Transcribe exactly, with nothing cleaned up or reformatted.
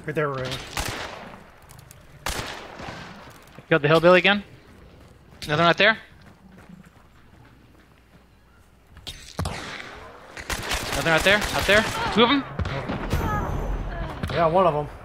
Right there, Ray. Killed the hillbilly again. Another one right there. Another right there. Up there. Two of them. Yeah, one of them.